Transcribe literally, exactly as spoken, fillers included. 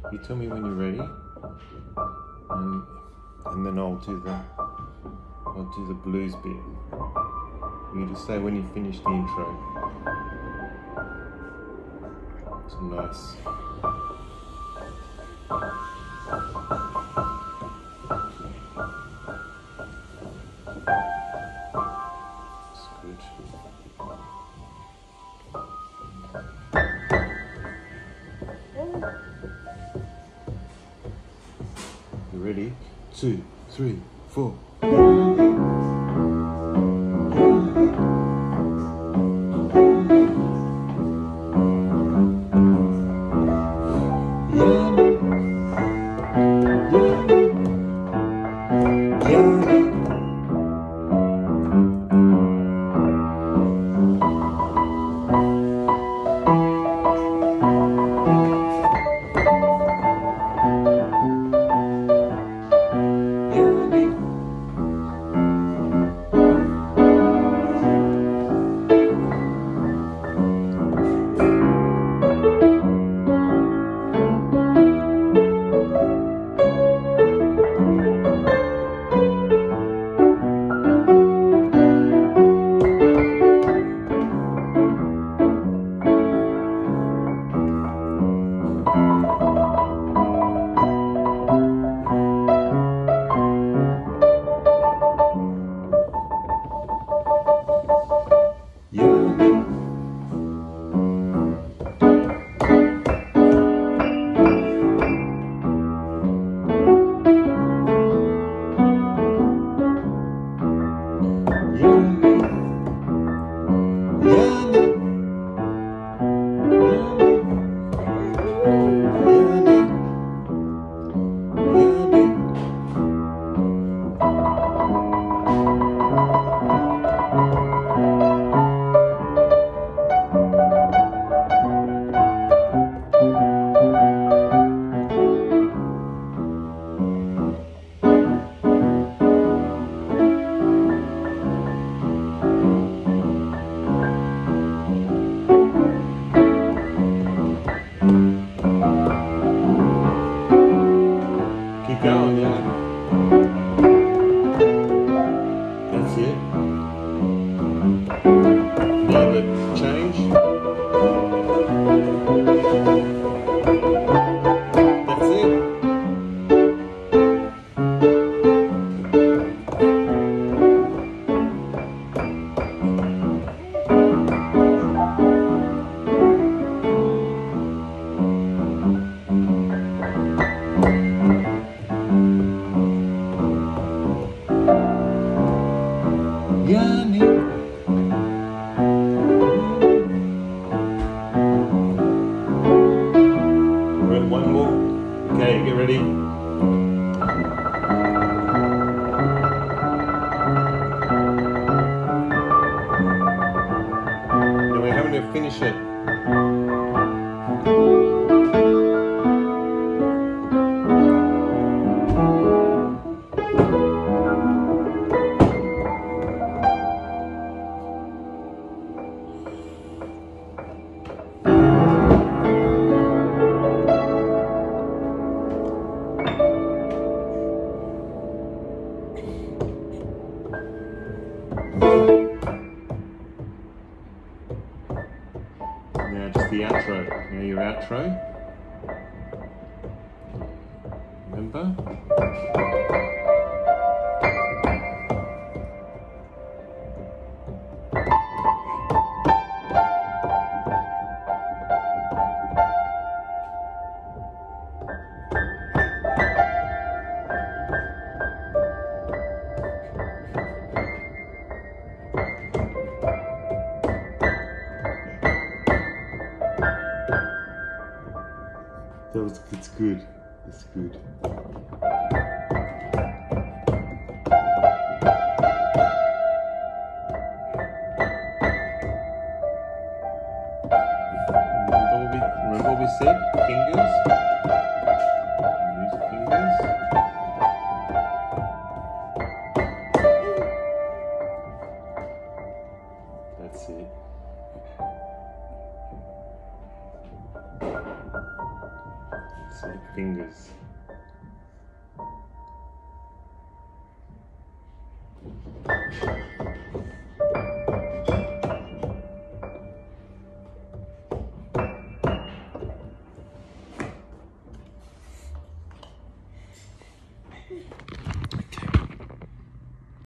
You tell me when you're ready, and and then I'll do the I'll do the blues bit. You just say when you finish the intro. It's nice. It's good. You ready? Two, three, four. Keep going, yeah. That's it. Now the change. That's it. Yianni. Right, one more. Okay, get ready. Now we're having to finish it. Now just the outro. Now your outro. Remember? That was, it's good. It's good. Remember what we, remember what we said? Fingers. Use fingers. That's it. sort of fingers.